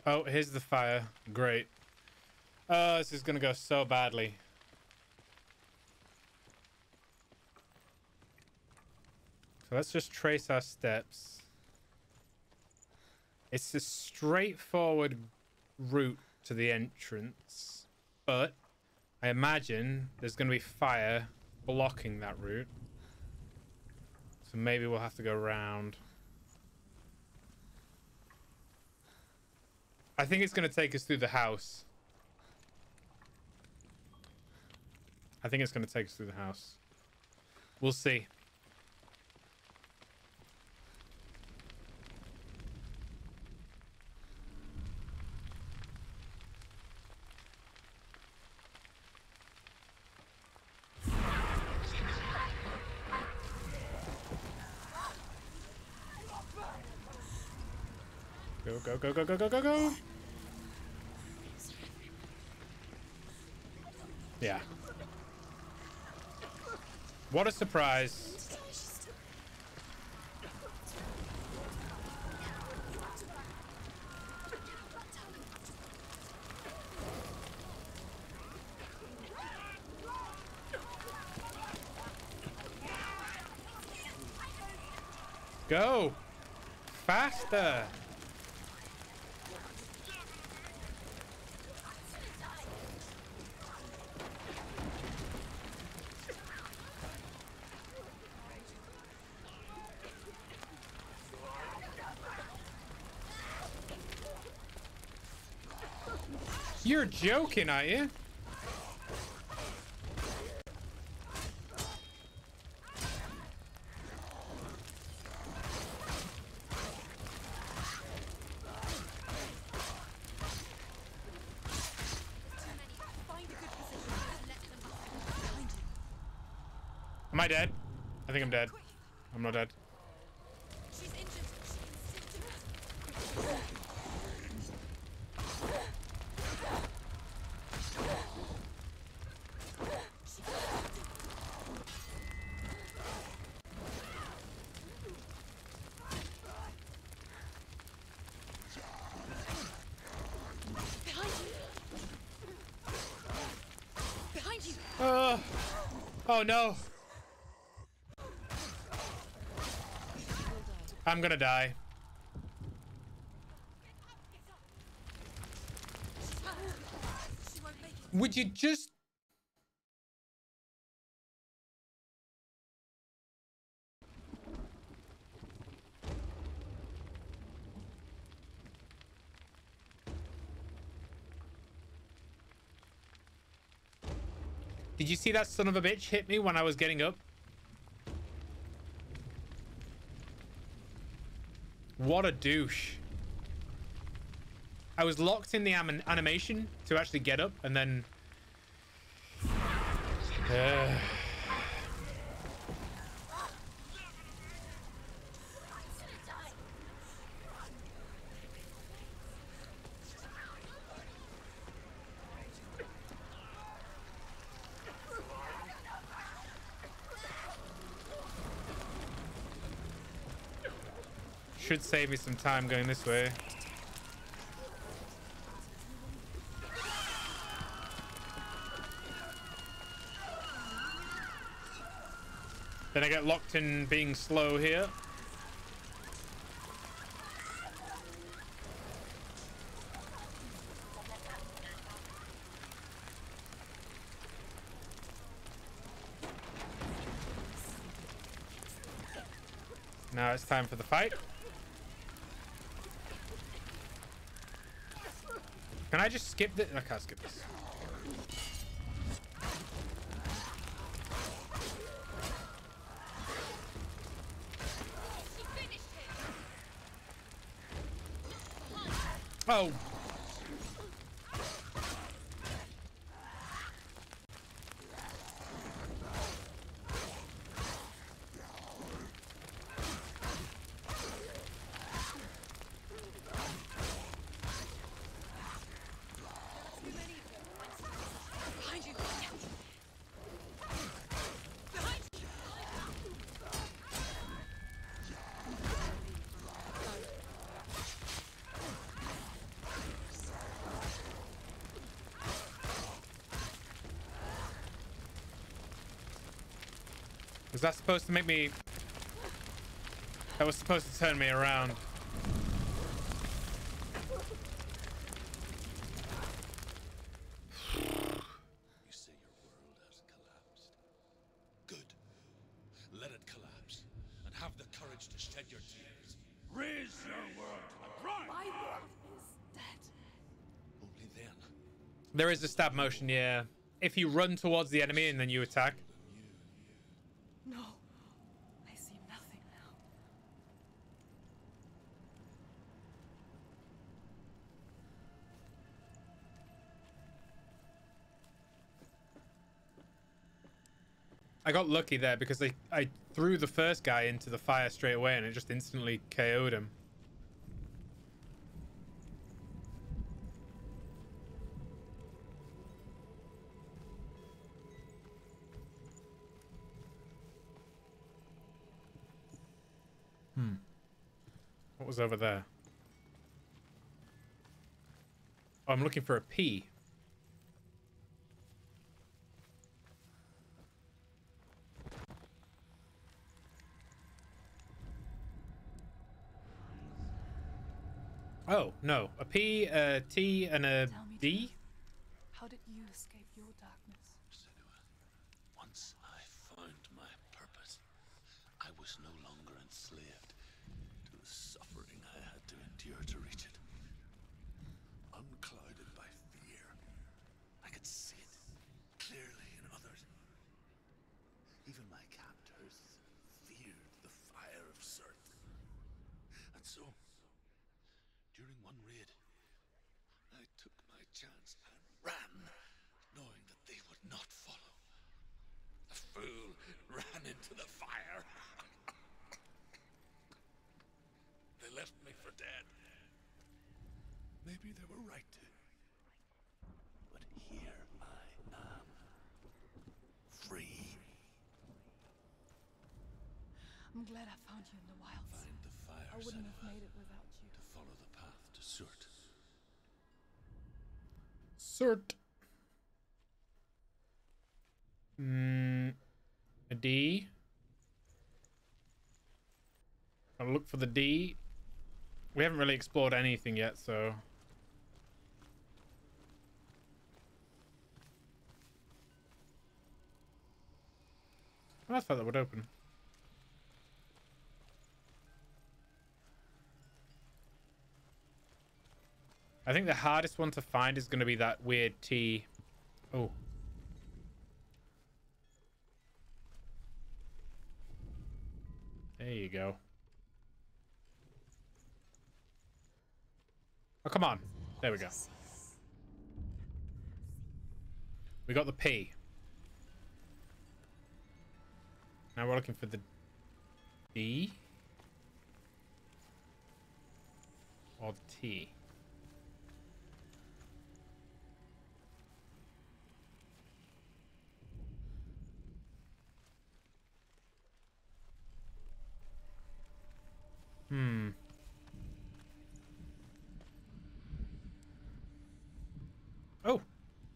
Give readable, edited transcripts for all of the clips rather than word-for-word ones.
Oh, here's the fire. Great. Oh, this is gonna go so badly. So let's just trace our steps. It's a straightforward route to the entrance, but I imagine there's going to be fire blocking that route. So maybe we'll have to go around. I think it's going to take us through the house. I think it's going to take us through the house. We'll see. Go, go, go, go, go, go, go, go. Yeah. What a surprise. Go. Faster. You're joking, aren't you? Am I dead? I think I'm dead. I'm not dead. She's injured. Behind you. Oh no. I'm gonna die. She won't make it. Would you just... Did you see that son of a bitch hit me when I was getting up? What a douche. I was locked in the animation to actually get up and then... Should save me some time going this way. Then I get locked in being slow here. Now it's time for the fight. Can I just skip this? I can't skip this. Oh. Behind you. Behind you. Was that supposed to make me... That was supposed to turn me around. You say your world has collapsed. Good. Let it collapse. And have the courage to shed your tears. Raise your world to the prime! My world is dead. Only then There is a stab motion, yeah. If you run towards the enemy and then you attack. No. I see nothing now. I got lucky there because I threw the first guy into the fire straight away and it just instantly KO'd him. What was over there? Oh, I'm looking for a P. Oh, no. A P, a T, and a Tell me, D? Jeff, how did you escape your darkness? Senua, once I found my purpose, I was no longer enslaved to the suffering I had to endure to reach it. Unclouded by fear, I could see it clearly in others. Even my captors feared the fire of Surt. And so, during one raid, I took my chance and ran, knowing that they would not follow. The fool ran into the fire. They left me for dead. Maybe they were right to. But here I am. Free. I'm glad I found you in the wilds. Find the fire, I wouldn't have Senua, made it without you. to follow the path to Surt. Sort. A D. I'll look for the D. We haven't really explored anything yet, so... Oh, I thought that would open. I think the hardest one to find is going to be that weird T. Oh. There you go. Oh, come on. There we go. We got the P. Now we're looking for the D. Or the T. Oh.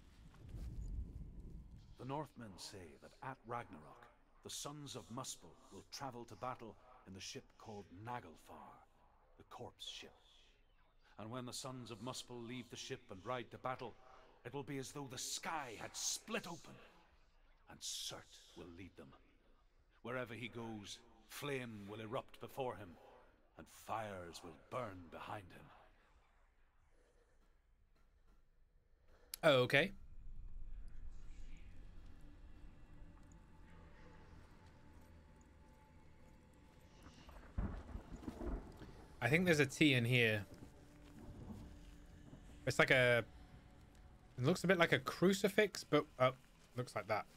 The Northmen say that at Ragnarok, the sons of Muspel will travel to battle in the ship called Naglfar, the corpse ship. And when the sons of Muspel leave the ship and ride to battle, it will be as though the sky had split open, and Surt will lead them. Wherever he goes, flame will erupt before him, and fires will burn behind him. Oh, okay. I think there's a T in here. It's like a... It looks a bit like a crucifix, but... Oh, looks like that.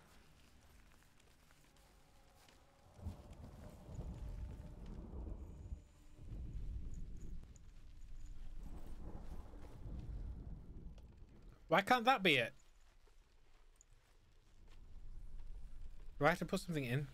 Why can't that be it? Do I have to put something in?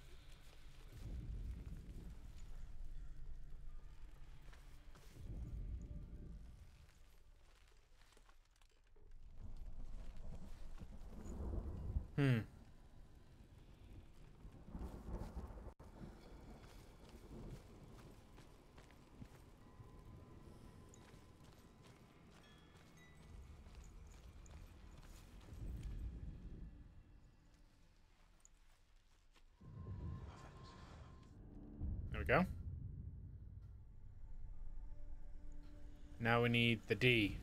we go. Now we need the D.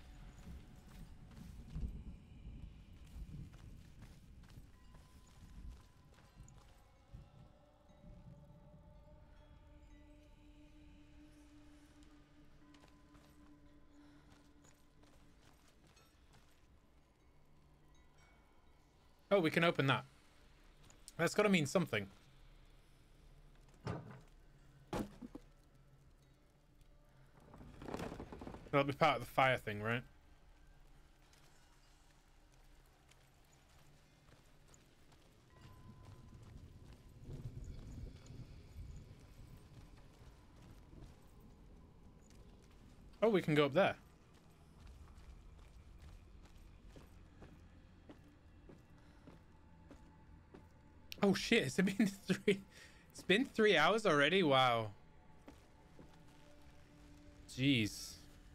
Oh, we can open that. That's got to mean something. That'll be part of the fire thing, right? Oh, we can go up there. Oh shit, has it been it's been 3 hours already? Wow. Jeez.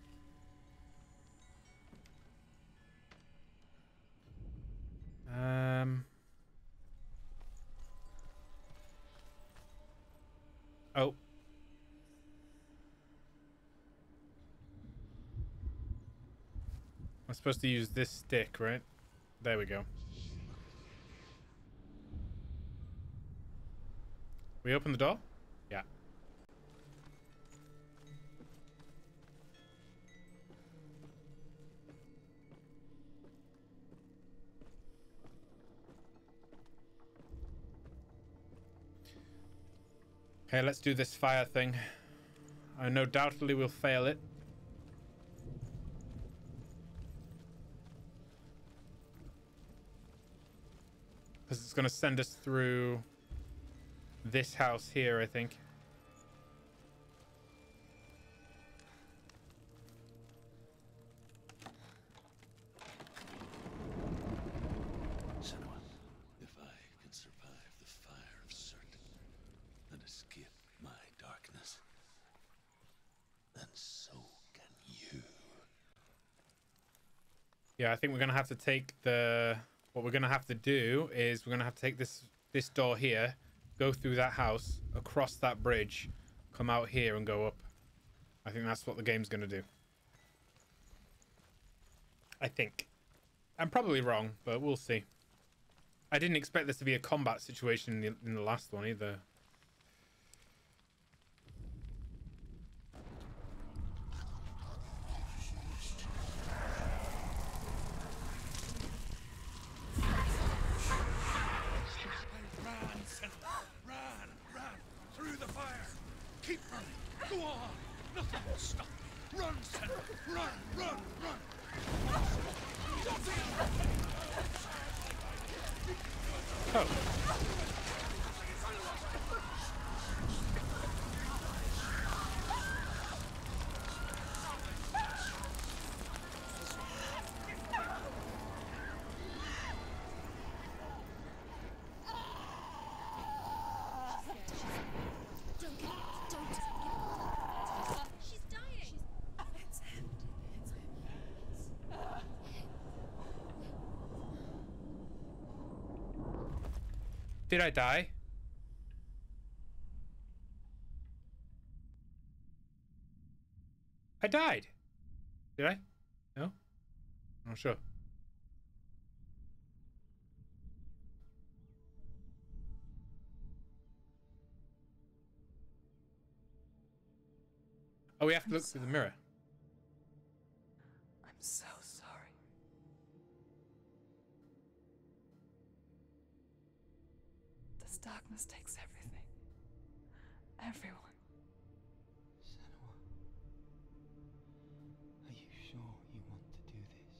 Oh. I'm supposed to use this stick, right? There we go. We open the door? Yeah. Okay, let's do this fire thing. I know doubtedly we'll fail it. Because it's going to send us through this house here, I think. Senua, if I can survive the fire of Surt and escape my darkness, then so can you. Yeah, I think we're going to have to take the... What we're going to have to do is we're going to have to take this door here, go through that house, across that bridge, come out here and go up. I think that's what the game's going to do. I think. I'm probably wrong, but we'll see. I didn't expect this to be a combat situation in the last one either. Keep running. Go on. Nothing will stop. Run, Senua. Run, run, run. Oh. Did I die? I died. Did I? No? I'm not sure. Oh, we have to look through the mirror. I'm so sorry. This darkness takes everything. Everyone. Senua, are you sure you want to do this?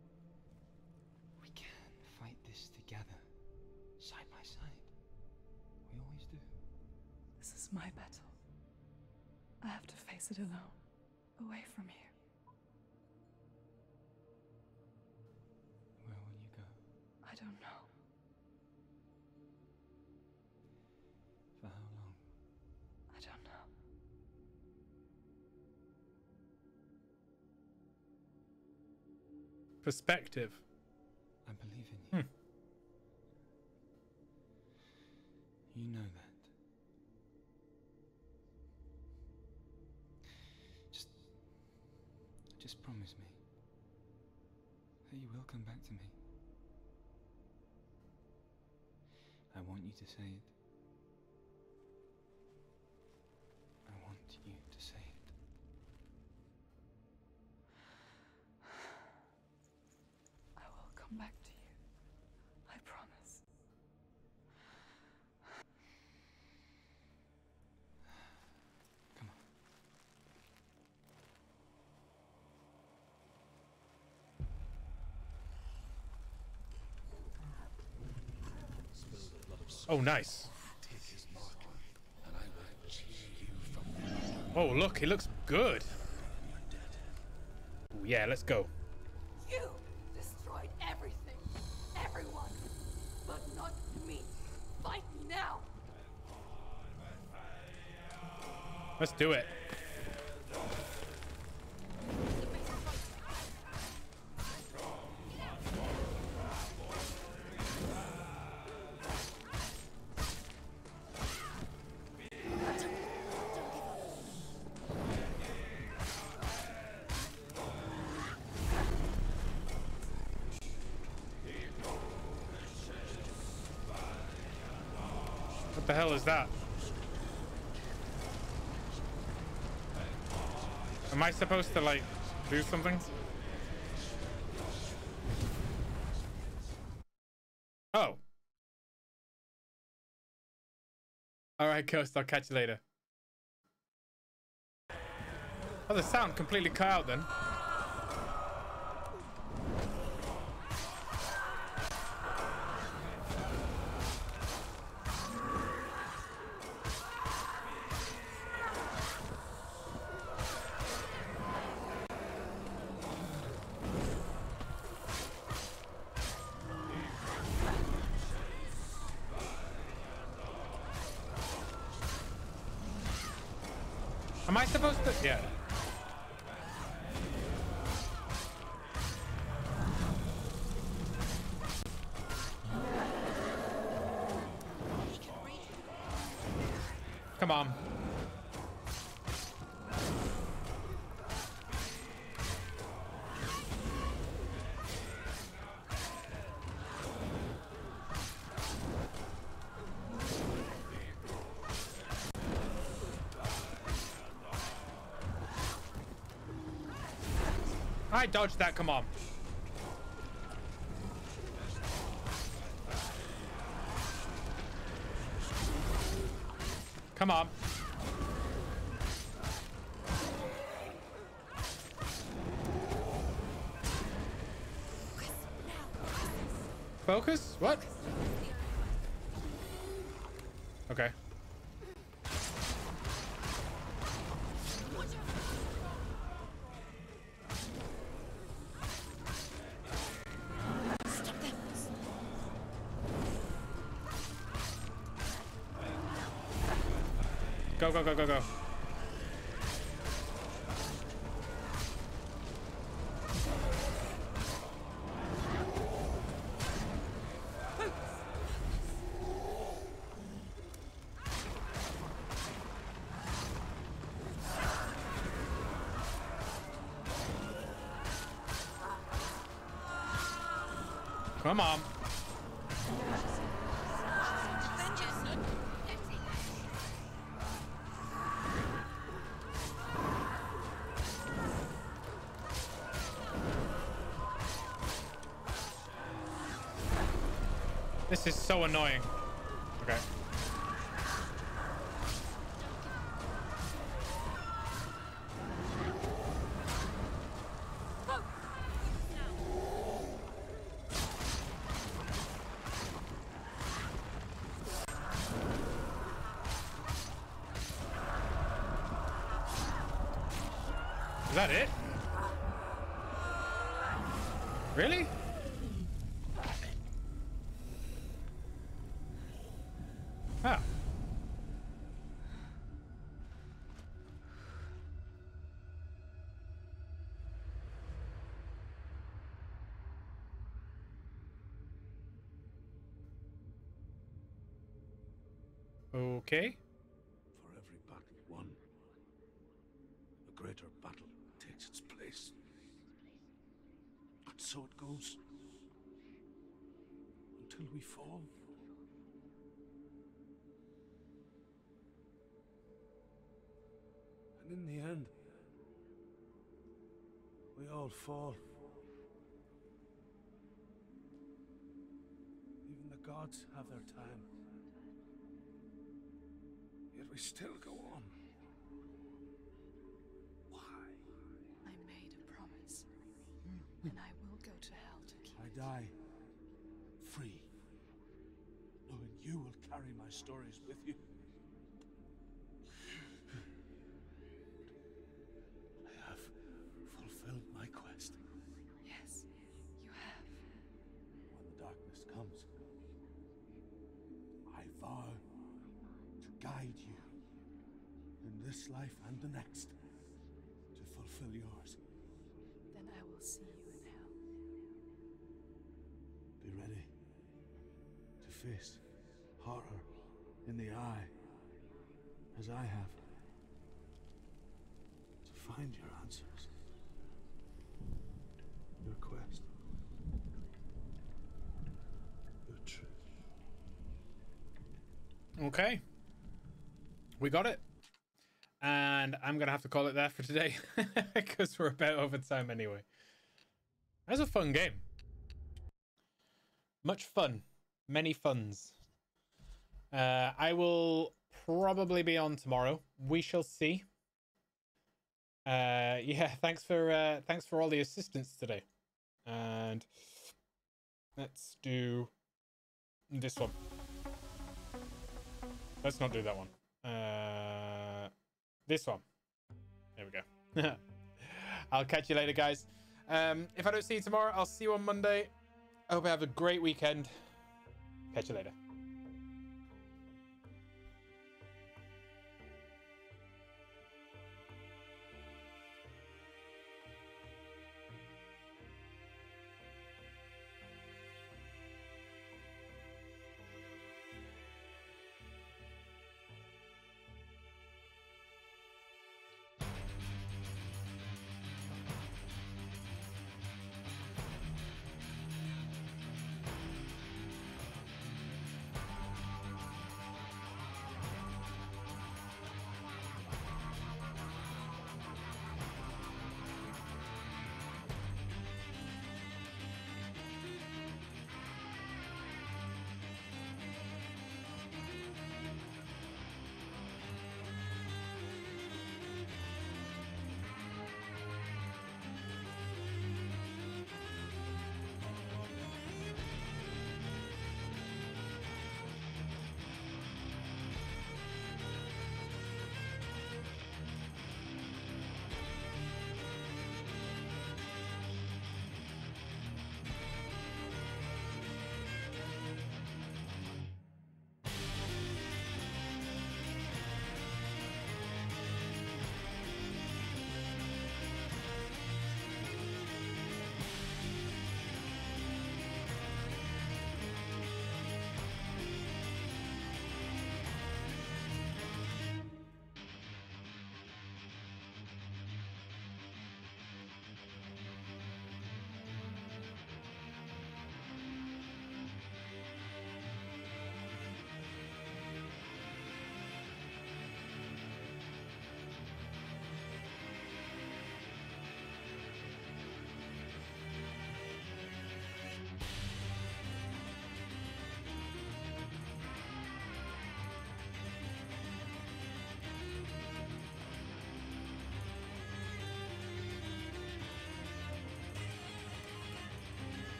We can fight this together, side by side. We always do. This is my battle. I have to face it alone, away from here. Where will you go? I don't know. For how long? I don't know. Perspective. I believe in you. You know that. Just promise me that you will come back to me. I want you to say it. I want you to say it. I will come back to you. I promise. Come on. Oh, nice. Take his mark, and I will cheer you from Oh, look, he looks good. Ooh, yeah, let's go. You destroyed everything, everyone, but not me. Fight me now. Let's do it. What the hell is that? Am I supposed to, like, do something? Oh. Alright, Ghost, I'll catch you later. Oh, the sound completely cut out then. Am I supposed to? Yeah. Come on. I dodged that, come on. Come on. Focus? What? Okay. Go, go, go, go, go. Come on. This is so annoying. Okay. Is that it? Really? Ah. Okay. For every battle won, a greater battle takes its place. so it goes. Until we fall. And in the end, we all fall. Even the gods have their time. Yet we still go on. Why? I made a promise, and I will go to hell to keep I die free, knowing you will carry my stories with you. I have fulfilled my quest. Yes, you have. When the darkness comes, I vow to guide you in this life and the next to fulfill yours. Then I will see you in hell. Be ready to face horror in the eye, as I have, to find your answers, your quest, your truth. Okay. We got it. And I'm going to have to call it there for today because we're about over time anyway. That was a fun game. Much fun. Many funs. I will probably be on tomorrow. We shall see. Yeah, thanks for all the assistance today. And let's do this one. Let's not do that one. This one. There we go. I'll catch you later, guys. If I don't see you tomorrow, I'll see you on Monday. I hope you have a great weekend. Catch you later.